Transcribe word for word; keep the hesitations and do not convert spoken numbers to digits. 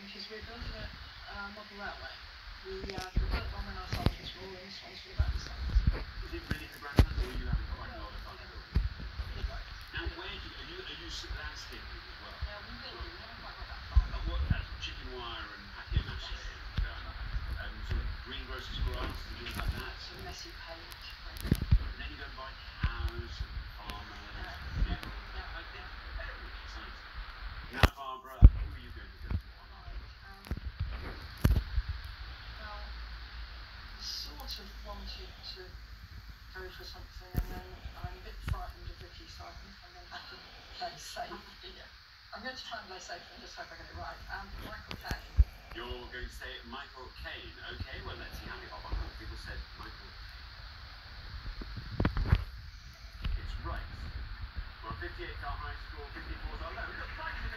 which is we're building a uh, model railway. We, uh, we built one when our son was small, and this one's for the grandsons. Is it ready for grandsons, or are you having quite a lot of fun building? Now, where do you, are you, are you landscaping as well? Yeah, we build it, we haven't quite got that far. And what, that's chicken wire and patio mache, and, and sort of greengrocer's grass and things like that? Some messy paint. And then you go and buy cows and farmers. Yeah. Yeah. Yeah. Okay. Very exciting. Now, Barbara, who are you going to go for? Right. Um, well, I sort of wanted to go for something, and then I'm a bit frightened of Ricky, so I think I'm going to have to play safe. Yeah. I'm going to try and play safe and just hope I get it right. Um, Michael Caine. You're going to say Michael Caine. Okay, well, let's see how many hot one people said Michael Caine. It's right. Well, fifty-eight is our high score, fifty-four is our low. Look,